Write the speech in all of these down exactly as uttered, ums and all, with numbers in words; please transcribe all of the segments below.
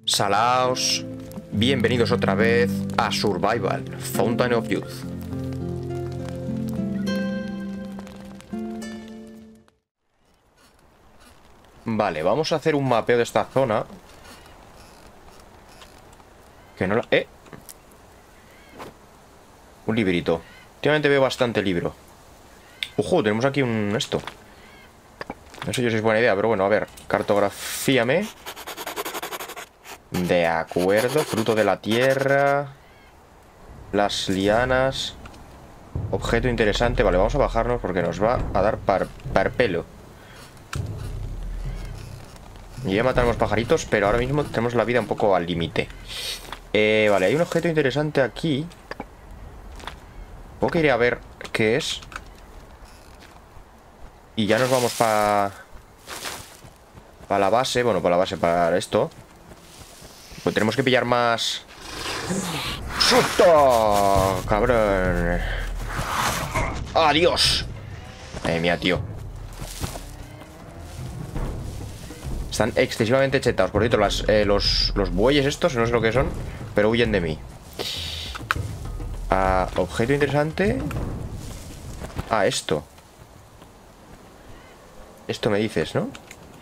Salaos, bienvenidos otra vez a Survival, Fountain of Youth. Vale, vamos a hacer un mapeo de esta zona. Que no la... ¡Eh! Un librito. Últimamente veo bastante libro. Ojo, tenemos aquí un... esto. No sé yo si es buena idea, pero bueno, a ver. Cartografíame. De acuerdo, fruto de la tierra. Las lianas. Objeto interesante. Vale, vamos a bajarnos porque nos va a dar par, parpelo. Y ya matamos pajaritos, pero ahora mismo tenemos la vida un poco al límite. eh, Vale, hay un objeto interesante aquí. Supongo que iré a ver qué es. Y ya nos vamos para... Para la base, bueno, para la base, para esto. Pues tenemos que pillar más... ¡Susto! ¡Cabrón! ¡Adiós! Madre mía, tío. Están excesivamente chetados. Por cierto, las, eh, los, los bueyes estos, no sé lo que son, pero huyen de mí. Ah, objeto interesante. Ah, esto. Esto me dices, ¿no?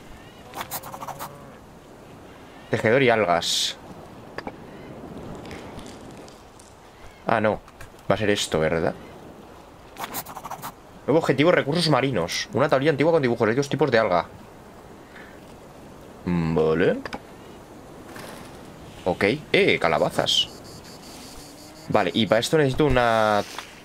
Tejedor y algas. Ah, no. Va a ser esto, ¿verdad? Nuevo objetivo, recursos marinos. Una tablilla antigua con dibujos de dos tipos de alga. Vale. Ok. Eh, calabazas. Vale, y para esto necesito una...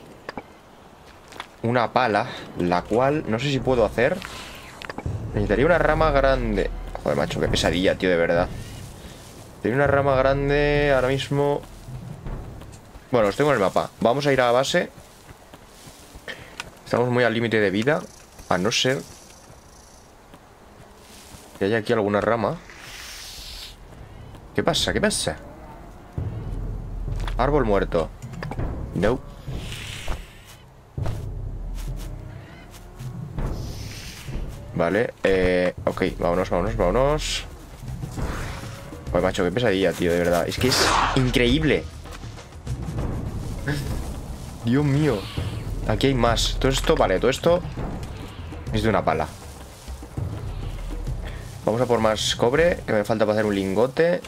Una pala, la cual no sé si puedo hacer. Necesitaría una rama grande. Joder, macho, qué pesadilla, tío, de verdad. Tiene una rama grande ahora mismo. Bueno, los tengo en el mapa. Vamos a ir a la base. Estamos muy al límite de vida. A no ser que haya aquí alguna rama. ¿Qué pasa? ¿Qué pasa? Árbol muerto. No. Vale, eh... ok, vámonos, vámonos, vámonos. Joder, macho, qué pesadilla, tío, de verdad. Es que es increíble. Dios mío. Aquí hay más. Todo esto, vale, todo esto es de una pala. Vamos a por más cobre, que me falta para hacer un lingote.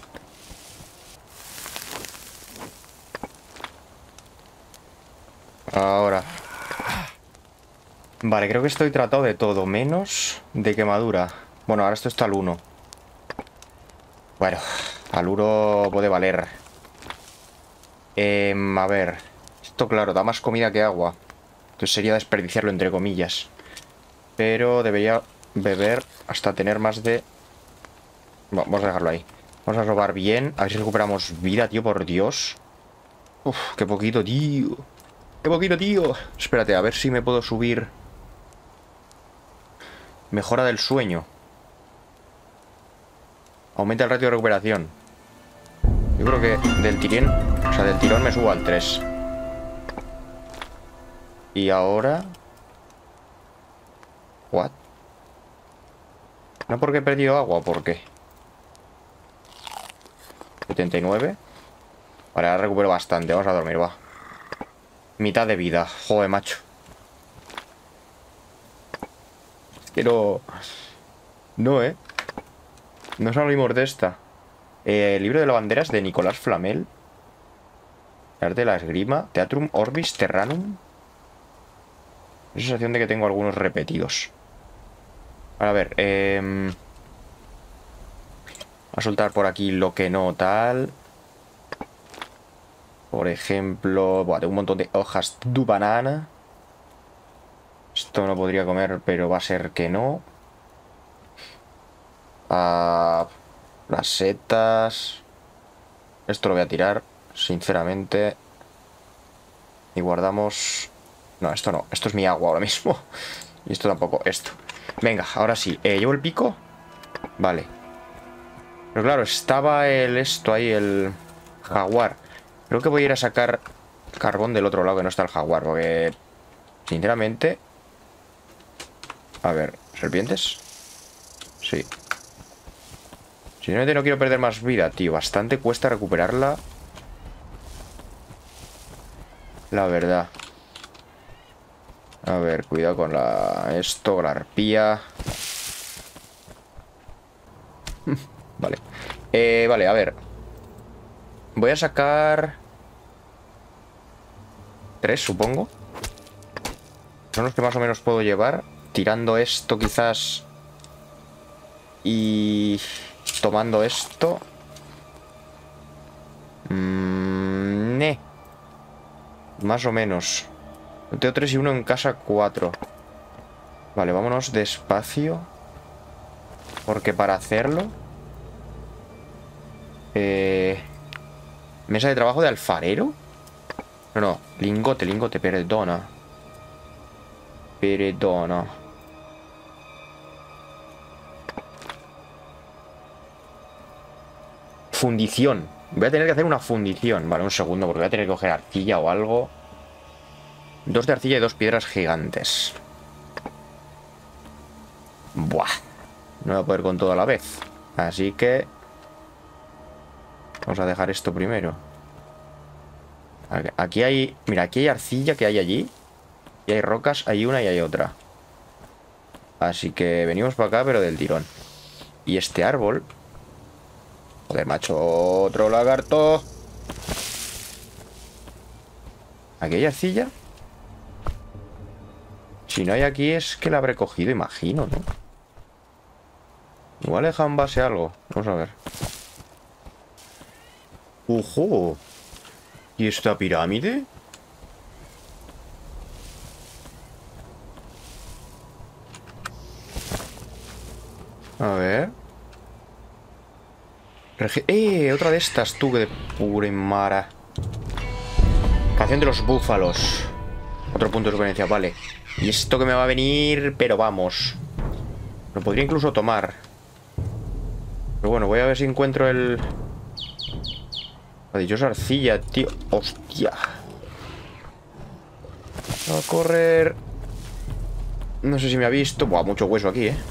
Ahora. Vale, creo que estoy tratado de todo, menos de quemadura. Bueno, ahora esto está al uno. Bueno, al uno puede valer. eh, A ver. Esto, claro, da más comida que agua. Entonces sería desperdiciarlo, entre comillas. Pero debería beber hasta tener más de... Bueno, vamos a dejarlo ahí. Vamos a robar bien. A ver si recuperamos vida, tío, por Dios. Uf, qué poquito, tío. Qué poquito, tío. Espérate, a ver si me puedo subir. Mejora del sueño. Aumenta el ratio de recuperación. Yo creo que del tirón, o sea, del tirón me subo al tres. Y ahora... ¿What? No porque he perdido agua, ¿por qué? setenta y nueve. Vale, ahora recupero bastante. Vamos a dormir, va. Mitad de vida. Joder, macho. Es que no... No, ¿eh? No salimos de esta. Eh, el libro de lavanderas de Nicolás Flamel. El arte de la esgrima. Teatrum Orbis Terranum. La sensación de que tengo algunos repetidos. A ver, eh... a soltar por aquí lo que no tal. Por ejemplo... Buah, tengo un montón de hojas de banana. Esto no podría comer, pero va a ser que no. Ah, las setas. Esto lo voy a tirar, sinceramente. Y guardamos... No, esto no. Esto es mi agua ahora mismo. Y esto tampoco. Esto. Venga, ahora sí. Eh, ¿llevo el pico? Vale. Pero claro, estaba el esto ahí, el jaguar. Creo que voy a ir a sacar carbón del otro lado, que no está el jaguar. Porque, sinceramente... A ver, ¿serpientes? Sí. Sinceramente no quiero perder más vida, tío. Bastante cuesta recuperarla. La verdad. A ver, cuidado con la... Esto, la arpía. Vale. Eh, vale, a ver. Voy a sacar... Tres, supongo. Son los que más o menos puedo llevar. Tirando esto, quizás... Y... Tomando esto. Mm, ne. Más o menos. Tengo tres y uno en casa cuatro. Vale, vámonos despacio. Porque para hacerlo... Eh... Mesa de trabajo de alfarero. No, no, lingote, lingote, perdona. Perdona. Fundición. Voy a tener que hacer una fundición. Vale, un segundo, porque voy a tener que coger arcilla o algo. Dos de arcilla y dos piedras gigantes. Buah. No voy a poder con todo a la vez. Así que... Vamos a dejar esto primero. Aquí hay... Mira, aquí hay arcilla que hay allí. Y hay rocas, hay una y hay otra. Así que venimos para acá, pero del tirón. Y este árbol... Joder, macho, otro lagarto. ¿Aquí hay arcilla? Si no hay aquí es que la habré cogido, imagino, ¿no? Igual he dejado en base algo. Vamos a ver. ¡Ojo! ¿Y esta pirámide? A ver. Regi ¡Eh! Otra de estas, tú, que de pura mara. Canción de los búfalos. Otro punto de experiencia, vale. Y esto que me va a venir, pero vamos. Lo podría incluso tomar. Pero bueno, voy a ver si encuentro el... La dichosa arcilla, tío. Hostia. Va a correr. No sé si me ha visto. Buah, mucho hueso aquí, eh.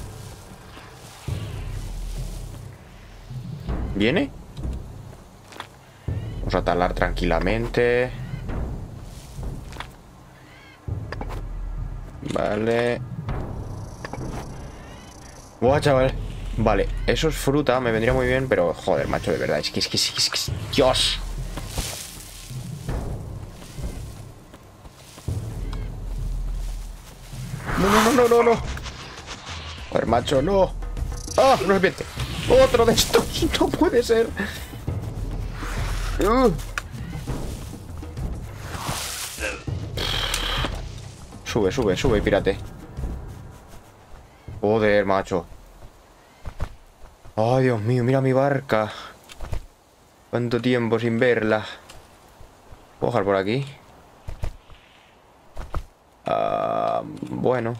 ¿Viene? Vamos a talar tranquilamente. Vale. Buah, chaval. Vale, eso es fruta, me vendría muy bien, pero joder, macho, de verdad, es que es que es que es que... ¡Dios! No, no, no, no, no, no. Joder, macho, no. ¡Ah! ¡No serpiente! ¡Otro de estos! ¡No puede ser! Uh. Sube, sube, sube, pírate. Joder, macho. Ay, Dios mío, mira mi barca. Cuánto tiempo sin verla. ¿Puedo bajar por aquí? Uh, bueno.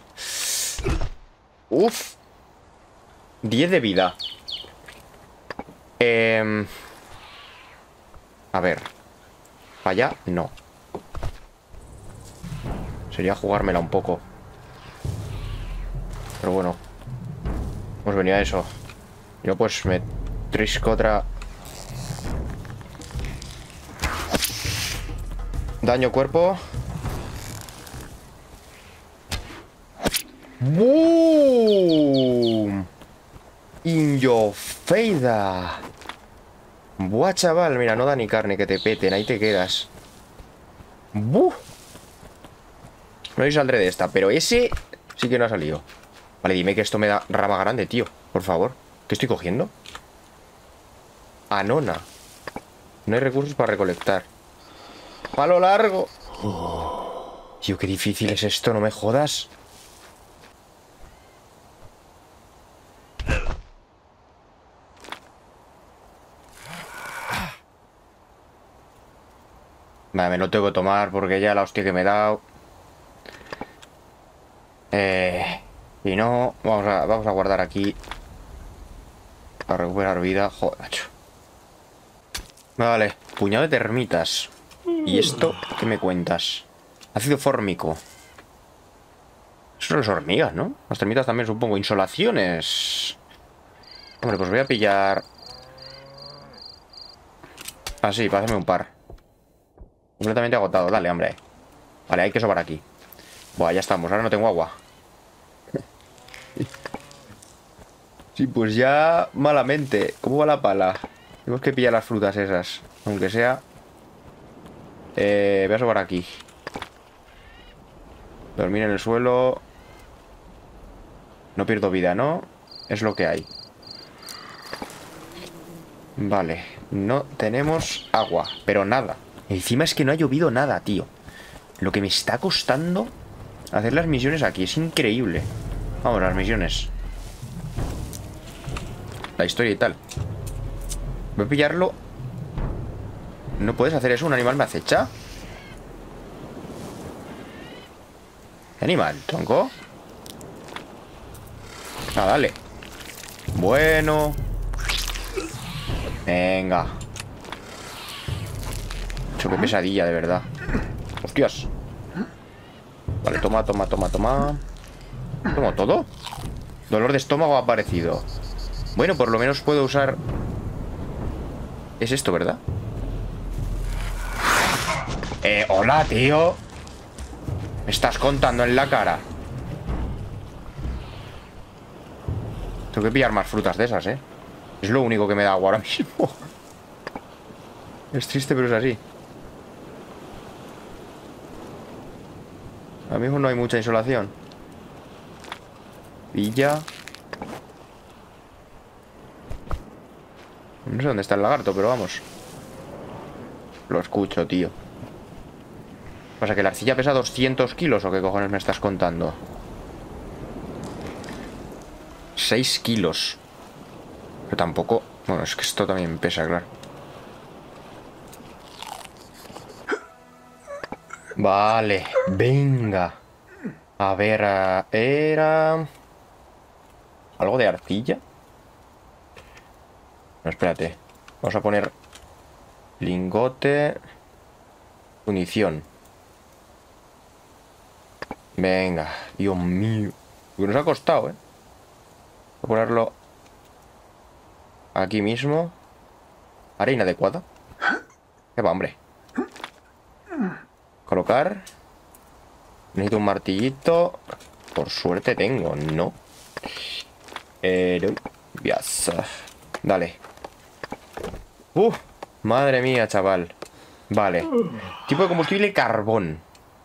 Uf. diez de vida. Eh... A ver. ¿Para allá? No. Sería jugármela un poco. Pero bueno. Hemos venido a eso. Yo pues me trisco otra. Daño cuerpo. ¡Boom! In your face. Buah, chaval. Mira, no da ni carne que te peten. Ahí te quedas. ¡Buh! No saldré de esta, pero ese sí que no ha salido. Vale, dime que esto me da rama grande, tío. Por favor. ¿Qué estoy cogiendo? Anona. No hay recursos para recolectar. Palo largo. Oh, tío, qué difícil es esto, no me jodas. Vale, me lo tengo que tomar porque ya la hostia que me he dado. Eh, y no, vamos a, vamos a guardar aquí. Para recuperar vida. Joder, macho. Vale, puñado de termitas. ¿Y esto qué me cuentas? Ácido fórmico. Eso son las hormigas, ¿no? Las termitas también, supongo. Insolaciones. Hombre, pues voy a pillar Así, para hacerme un par. Completamente agotado. Dale, hombre. Vale, hay queso para aquí. Buah, ya estamos. Ahora no tengo agua. Sí, pues ya malamente. ¿Cómo va la pala? Tenemos que pillar las frutas esas. Aunque sea... Eh, voy a sobar aquí. Dormir en el suelo. No pierdo vida, ¿no? Es lo que hay. Vale. No tenemos agua. Pero nada. Encima es que no ha llovido nada, tío. Lo que me está costando hacer las misiones aquí. Es increíble. Vamos, las misiones. La historia y tal. Voy a pillarlo. No puedes hacer eso. Un animal me acecha. ¿Qué animal, tronco? Ah, dale. Bueno. Venga.Cho, qué pesadilla, de verdad. Hostias. Vale, toma, toma, toma, toma. ¿Tomo todo? Dolor de estómago ha aparecido. Bueno, por lo menos puedo usar... Es esto, ¿verdad? Eh, hola, tío. Me estás contando en la cara. Tengo que pillar más frutas de esas, ¿eh? Es lo único que me da agua ahora mismo. Es triste, pero es así. Ahora mismo no hay mucha insolación. Pilla. No sé dónde está el lagarto, pero vamos. Lo escucho, tío. ¿Pasa que la arcilla pesa doscientos kilos o qué cojones me estás contando? seis kilos. Pero tampoco... Bueno, es que esto también pesa, claro. Vale, venga. A ver, uh, era... ¿Algo de arcilla? No, espérate. Vamos a poner... Lingote... Munición. Venga, Dios mío. Lo que nos ha costado, ¿eh? Voy a ponerlo... Aquí mismo. Área inadecuada. ¿Qué va, hombre? Colocar. Necesito un martillito. Por suerte tengo, ¿no? Eh, yes. Dale. Uf, madre mía, chaval. Vale. Tipo de combustible, carbón.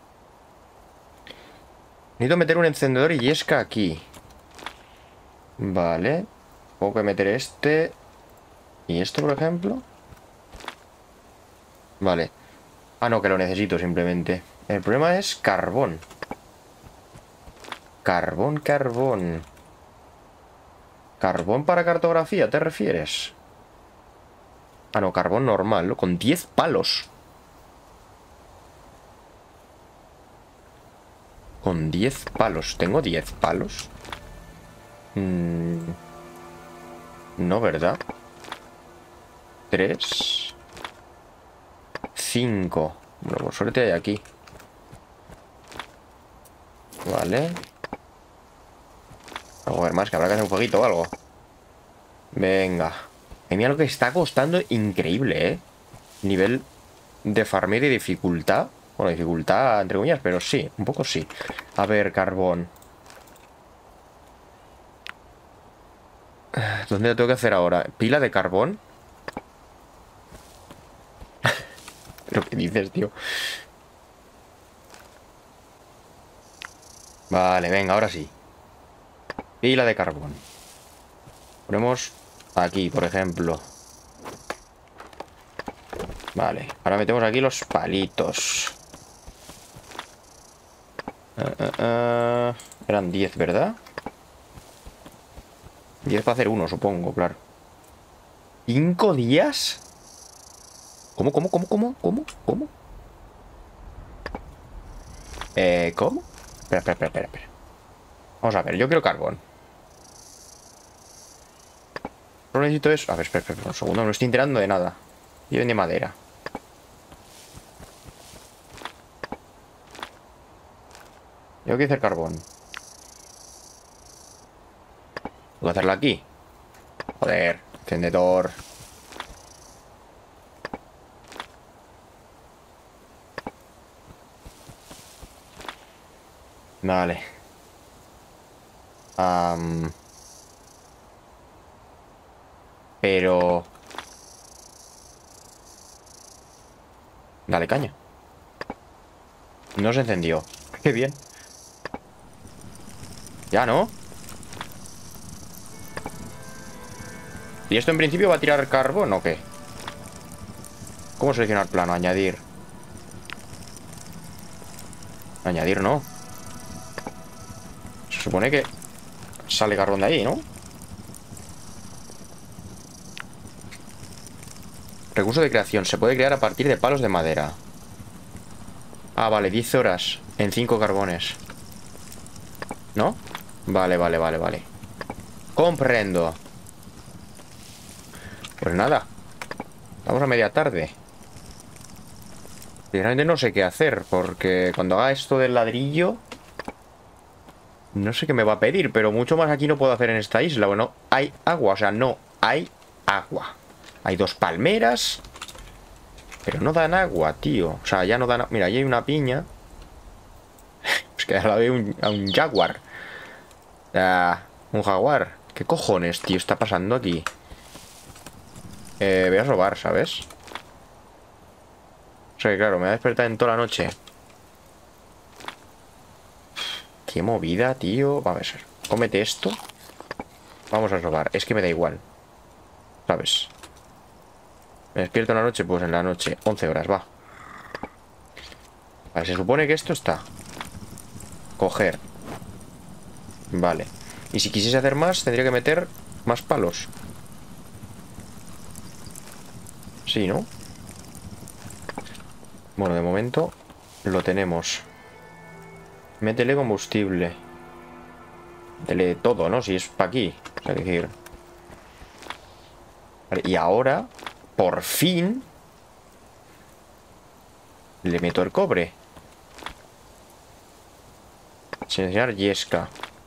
Necesito meter un encendedor y yesca aquí. Vale. Tengo que meter este. ¿Y esto, por ejemplo? Vale. Ah, no, que lo necesito simplemente. El problema es carbón. Carbón, carbón. ¿Carbón para cartografía te refieres? Ah, no, carbón normal, ¿no? Con diez palos. Con diez palos. ¿Tengo diez palos? Mm. No, ¿verdad? Tres. Cinco. Bueno, por suerte hay aquí. Vale. Vamos a ver más, que habrá que hacer un fueguito o algo. Venga. Y mira lo que está costando increíble, ¿eh? Nivel de farmeo y dificultad. Bueno, dificultad entre comillas, pero sí, un poco sí. A ver, carbón. ¿Dónde lo tengo que hacer ahora? ¿Pila de carbón? ¿Pero qué dices, tío? Vale, venga, ahora sí. Pila de carbón. Ponemos aquí, por ejemplo. Vale, ahora metemos aquí los palitos. Uh, uh, uh. Eran diez, ¿verdad? diez para hacer uno, supongo, claro. ¿Cinco días? ¿Cómo, cómo, cómo, cómo, cómo, cómo? Eh, ¿cómo? Espera, espera, espera, espera, espera. Vamos a ver, yo quiero carbón. Solo necesito eso. A ver, espera, espera, un segundo, no me estoy enterando de nada. Y de madera. Yo quiero hacer carbón. ¿Puedo hacerlo aquí? Joder, encendedor. Vale. Am, pero... Dale caña. No se encendió. Qué bien. Ya, ¿no? ¿Y esto en principio va a tirar carbón o qué? ¿Cómo seleccionar plano? Añadir. Añadir no. Se supone que sale carbón de ahí, ¿no? Recurso de creación. Se puede crear a partir de palos de madera. Ah, vale, diez horas en cinco carbones. ¿No? Vale, vale, vale, vale. Comprendo. Pues nada. Vamos a media tarde. Realmente no sé qué hacer, porque cuando haga esto del ladrillo... No sé qué me va a pedir, pero mucho más aquí no puedo hacer en esta isla. Bueno, hay agua, o sea, no hay agua. Hay dos palmeras, pero no dan agua, tío. O sea, ya no dan... Mira, ahí hay una piña. Es que ahora veo un, a un jaguar. Ah, un jaguar. ¿Qué cojones, tío, está pasando aquí? Eh, voy a robar, ¿sabes? O sea, que claro, me va a despertar en toda la noche. Qué movida, tío. Vamos a ver. Cómete esto. Vamos a robar. Es que me da igual. ¿Sabes? Me despierto en la noche, pues en la noche. once horas, va. Vale, se supone que esto está. Coger. Vale. Y si quisiese hacer más, tendría que meter más palos. Sí, ¿no? Bueno, de momento lo tenemos. Métele combustible. Métele todo, ¿no? Si es para aquí. O sea, decir... Vale, y ahora, por fin, le meto el cobre. Seleccionar yesca.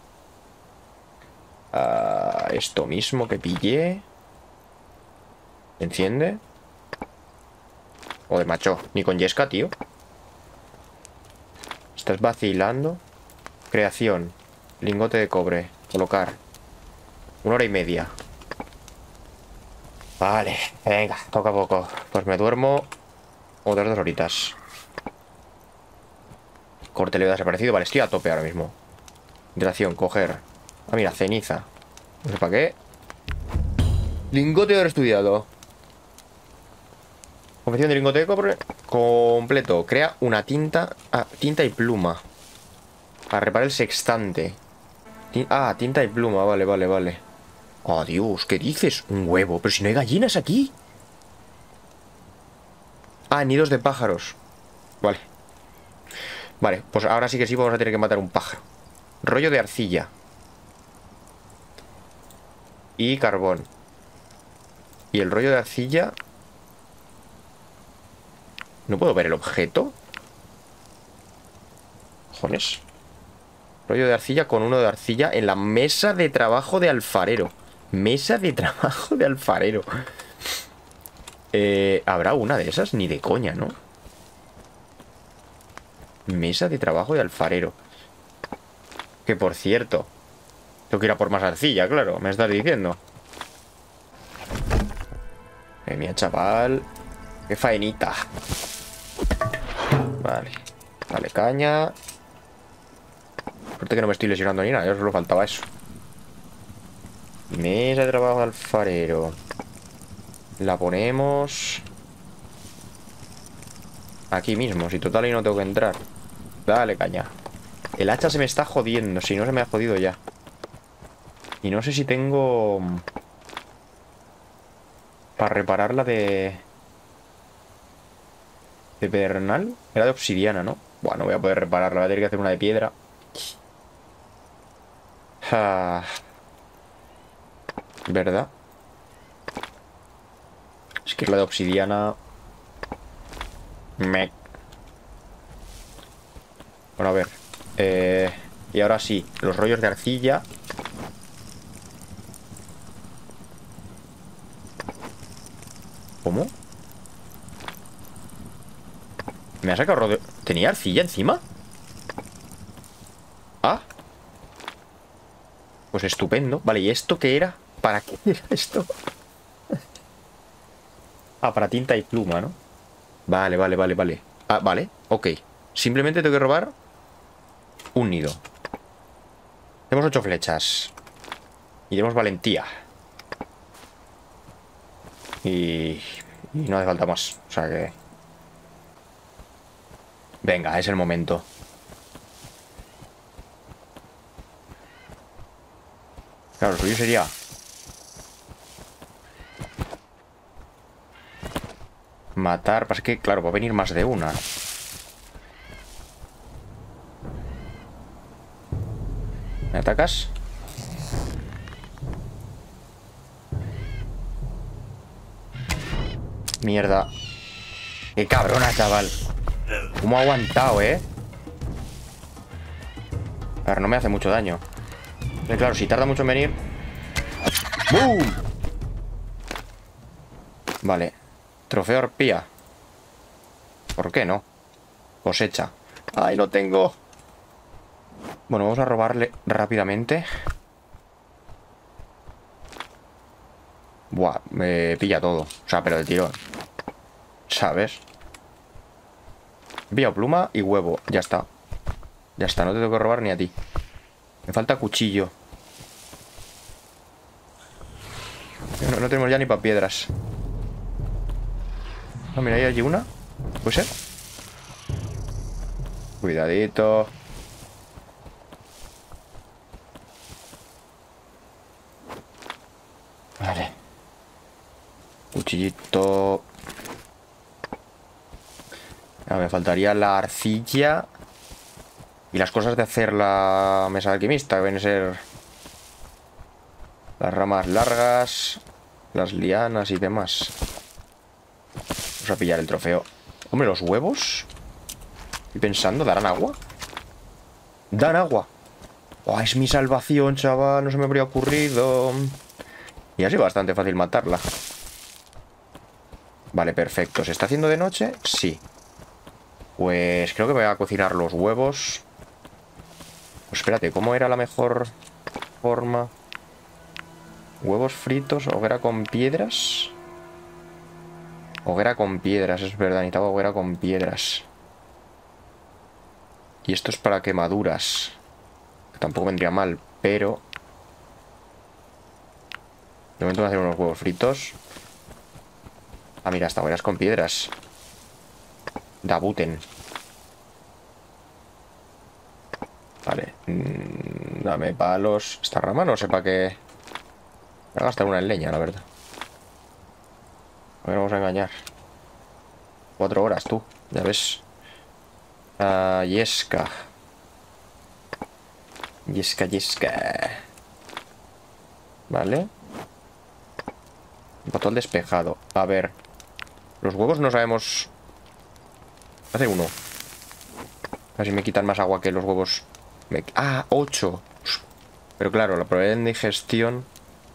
Uh, esto mismo que pillé. ¿Enciende? Joder, macho. Ni con yesca, tío. Estás vacilando. Creación. Lingote de cobre. Colocar. Una hora y media. Vale, venga, toca poco. Pues me duermo otras dos horitas. Corte le ha desaparecido. Vale, estoy a tope ahora mismo. Hidratación, coger. Ah, mira, ceniza. No sé para qué. Lingote de oro estudiado. Confección de lingote de cobre completo. Crea una tinta. Ah, tinta y pluma. Para reparar el sextante. Tin- ah, tinta y pluma. Vale, vale, vale. Oh, Dios, ¿qué dices? Un huevo. Pero si no hay gallinas aquí. Ah, nidos de pájaros. Vale. Vale, pues ahora sí que sí vamos a tener que matar un pájaro. Rollo de arcilla. Y carbón. Y el rollo de arcilla... ¿No puedo ver el objeto? Cojones. Rollo de arcilla con uno de arcilla en la mesa de trabajo de alfarero. Mesa de trabajo de alfarero. Eh, ¿habrá una de esas? Ni de coña, ¿no? Mesa de trabajo de alfarero. Que por cierto, tengo que ir a por más arcilla, claro. Me estás diciendo. Eh, mía, chaval. Qué faenita. Vale. Dale caña. Suerte que no me estoy lesionando ni nada. Ya solo faltaba eso. Mesa de trabajo de alfarero. La ponemos aquí mismo. Si total ahí no tengo que entrar. Dale caña. El hacha se me está jodiendo. Si no, se me ha jodido ya. Y no sé si tengo... Para repararla de... De pedernal. Era de obsidiana, ¿no? Bueno, no voy a poder repararla. Voy a tener que hacer una de piedra. Ah. ¿Verdad? Es que la de obsidiana... Me... Bueno, a ver. Eh... Y ahora sí, los rollos de arcilla. ¿Cómo? ¿Me ha sacado rollo? ¿Tenía arcilla encima? Pues estupendo. Vale, ¿y esto qué era? ¿Para qué era esto? Ah, para tinta y pluma, ¿no? Vale, vale, vale, vale. Ah, vale, ok. Simplemente tengo que robar un nido. Tenemos ocho flechas. Y tenemos valentía. Y... y no hace falta más. O sea que... venga, es el momento. Claro, lo suyo sería... matar. Pasa que, claro, va a venir más de una. ¿Me atacas? Mierda. Qué cabrona, chaval. ¿Cómo ha aguantado, eh? A ver, no me hace mucho daño. Pero claro, si tarda mucho en venir... ¡Bum! Vale. Trofeo arpía. ¿Por qué no? Cosecha. ¡Ay, no tengo! Bueno, vamos a robarle rápidamente. Buah, me pilla todo. O sea, pero de tirón. ¿Sabes? He pillado pluma y huevo. Ya está. Ya está, no te tengo que robar ni a ti. Me falta cuchillo. No, no tenemos ya ni para piedras. Ah, mira, ahí hay una. ¿Puede ser? Cuidadito. Vale. Cuchillito. Ah, me faltaría la arcilla. Y las cosas de hacer la mesa alquimista, que vienen a ser las ramas largas, las lianas y demás. Vamos a pillar el trofeo. Hombre, los huevos. Estoy pensando, ¿darán agua? ¡Dan agua! Oh, es mi salvación, chaval. No se me habría ocurrido. Y ha sido bastante fácil matarla. Vale, perfecto. ¿Se está haciendo de noche? Sí. Pues creo que me voy a cocinar los huevos. Pues espérate, ¿cómo era la mejor forma? Huevos fritos, hoguera con piedras. Hoguera con piedras, es verdad, necesitaba hoguera con piedras. Y esto es para quemaduras. Que tampoco vendría mal, pero... de momento voy a hacer unos huevos fritos. Ah, mira, hasta hogueras con piedras. Dabuten. Vale. Mm, dame palos. Esta rama no sé para qué... voy a gastar una en leña, la verdad. A ver, vamos a engañar. Cuatro horas, tú. Ya ves. Ah, yesca. Yesca, yesca. Vale. Botón despejado. A ver. Los huevos no sabemos... hace uno. A ver si me quitan más agua que los huevos. Me... ah, ocho. Pero claro, la probabilidad de digestión...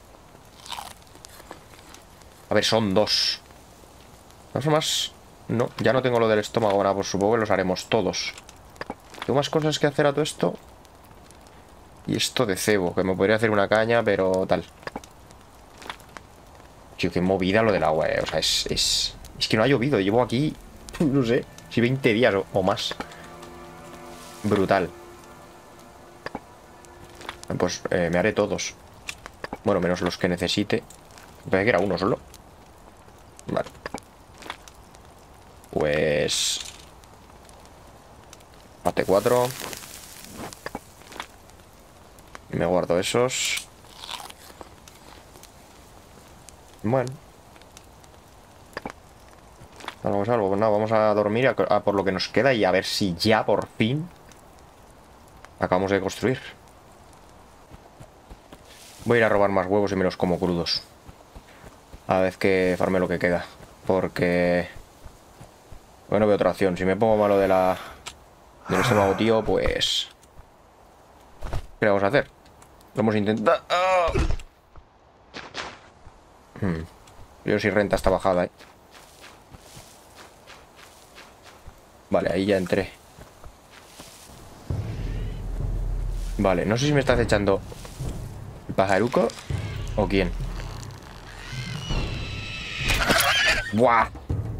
a ver, son dos. De todas formas... no, ya no tengo lo del estómago. Ahora, pues supongo que los haremos todos. Tengo más cosas que hacer a todo esto. Y esto de cebo, que me podría hacer una caña, pero tal. Tío, qué movida lo del agua, eh. O sea, es, es... es que no ha llovido. Llevo aquí, no sé, si veinte días o, o más. Brutal. Pues eh, me haré todos. Bueno, menos los que necesite. Me parece que era uno solo. Vale. Pues... Mate cuatro. Y me guardo esos. Bueno. Vamos a algo. Pues nada, vamos a dormir a, a por lo que nos queda y a ver si ya por fin acabamos de construir. Voy a ir a robar más huevos y me los como crudos. A la vez que farme lo que queda. Porque... bueno, veo otra opción. Si me pongo malo de la... del estómago, tío, pues... ¿qué le vamos a hacer? Lo hemos intentado... ¡ah! Hmm. Yo si renta esta bajada, ¿eh? Vale, ahí ya entré. Vale, no sé si me está acechando pajaruco o quién? ¡Buah!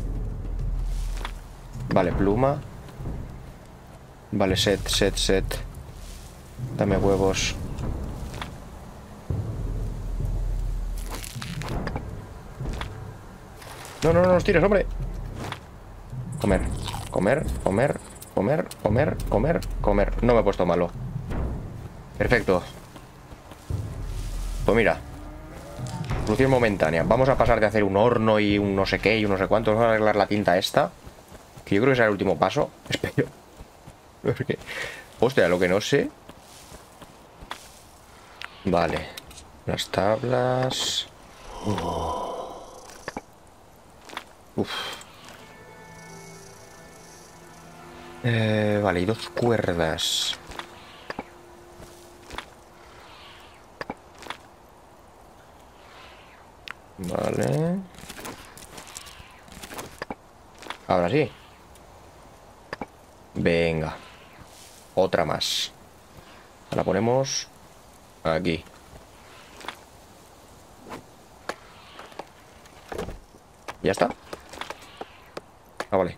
Vale, pluma. Vale, set, set, set. Dame huevos. No, no, no nos tires, hombre. Comer, comer, comer, comer, comer, comer, comer. No me he puesto malo. Perfecto. Pues mira, solución momentánea. Vamos a pasar de hacer un horno y un no sé qué y un no sé cuánto. Vamos a arreglar la tinta esta, que yo creo que será el último paso. Espero. Porque, hostia, lo que no sé. Vale. Las tablas. Uf. Eh, vale, y dos cuerdas. Vale. Ahora sí. Venga. Otra más. La ponemos aquí. ¿Ya está? Ah, vale.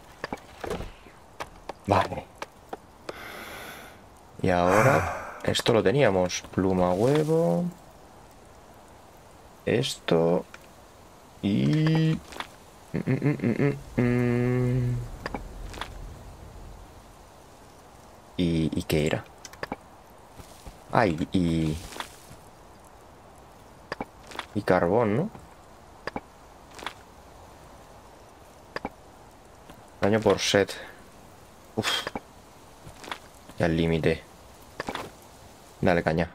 Vale. Y ahora esto lo teníamos. Pluma, huevo. Esto. Y... Mm, mm, mm, mm, mm. ¿Y, ¿Y qué era? Ah, y, y... y carbón, ¿no? Daño por set. Uf. Ya al límite. Dale, caña.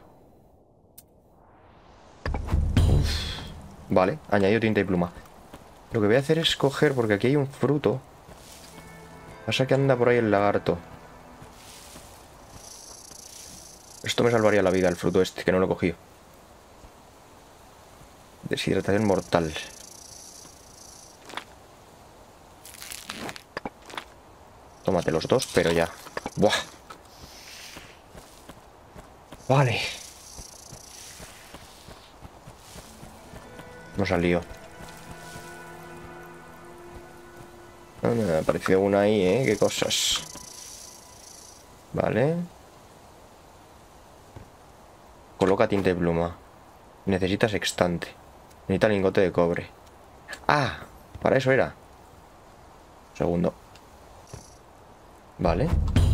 Uf. Vale, añadido tinta y pluma. Lo que voy a hacer es coger, porque aquí hay un fruto. Pasa que anda por ahí el lagarto. Esto me salvaría la vida, el fruto este, que no lo he cogido. Deshidratación mortal. Tómate los dos, pero ya. Buah. Vale. No salió. Ah, me ha aparecido una ahí, ¿eh? Qué cosas. Vale. Coloca tinta y pluma. Necesita sextante. Necesita lingote de cobre. Ah, para eso era. Un segundo. Vale.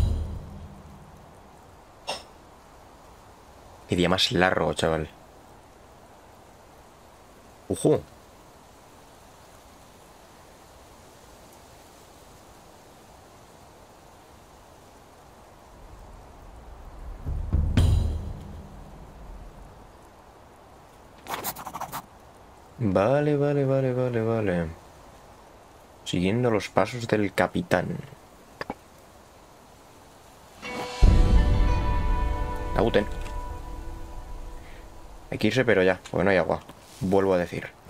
Qué día más largo, chaval. Ujú. Vale, vale, vale, vale, vale. Siguiendo los pasos del capitán. Aguten. Hay que irse, pero ya, porque no hay agua. Vuelvo a decir.